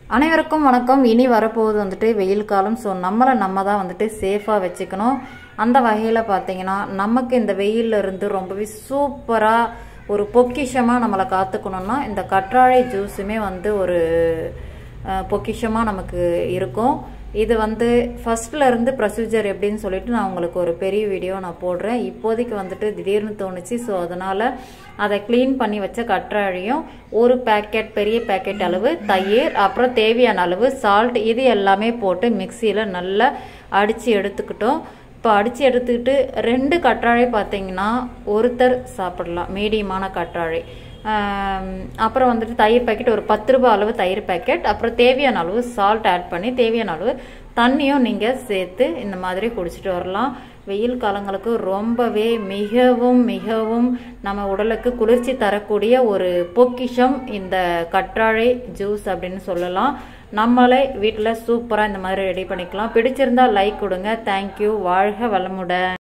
அனைவருக்கும் வணக்கம். இனி வரப்போகுது வந்துட்டு வெயில் காலம். ஸோ நம்மளை நம்ம தான் வந்துட்டு சேஃபாக வச்சுக்கணும். அந்த வகையில் பார்த்தீங்கன்னா நமக்கு இந்த வெயிலில் இருந்து ரொம்பவே சூப்பராக ஒரு பொக்கிஷமாக நம்மளை காத்துக்கணும்னா இந்த கற்றாழை ஜூஸுமே வந்து ஒரு பொக்கிஷமாக நமக்கு இருக்கும். இது வந்து ஃபர்ஸ்ட்ல இருந்து ப்ரொசீஜர் எப்படின்னு சொல்லிட்டு நான் உங்களுக்கு ஒரு பெரிய வீடியோ நான் போடுறேன். இப்போதைக்கு வந்துட்டு திடீர்னு தோணுச்சு. ஸோ அதனால அதை க்ளீன் பண்ணி வச்ச கற்றாழையும் ஒரு பேக்கெட் பெரிய பேக்கெட் அளவு தயிர் அப்புறம் தேவையான அளவு சால்ட் இது எல்லாமே போட்டு மிக்சியில் நல்லா அடித்து எடுத்துக்கிட்டோம். இப்போ அடித்து எடுத்துக்கிட்டு 2 கற்றாழை பார்த்தீங்கன்னா ஒருத்தர் சாப்பிடலாம், மீடியமான கற்றாழை. அப்புறம் வந்துட்டு தயிர் பேக்கெட் ஒரு 10 ரூபாய் அளவு தயிர் பேக்கெட், அப்புறம் தேவையான அளவு சால்ட் ஆட் பண்ணி தேவையான அளவு தண்ணியும் நீங்கள் சேர்த்து இந்த மாதிரி குடிச்சிட்டு வரலாம். வெயில் காலங்களுக்கு ரொம்பவே மிகவும் மிகவும் நம்ம உடலுக்கு குளிர்ச்சி தரக்கூடிய ஒரு பொக்கிஷம் இந்த கற்றாழை ஜூஸ் அப்படின்னு சொல்லலாம். நம்மளே வீட்டில் சூப்பராக இந்த மாதிரி ரெடி பண்ணிக்கலாம். பிடிச்சிருந்தா லைக் கொடுங்க. தேங்க்யூ. வாழ்க வளமுடன்.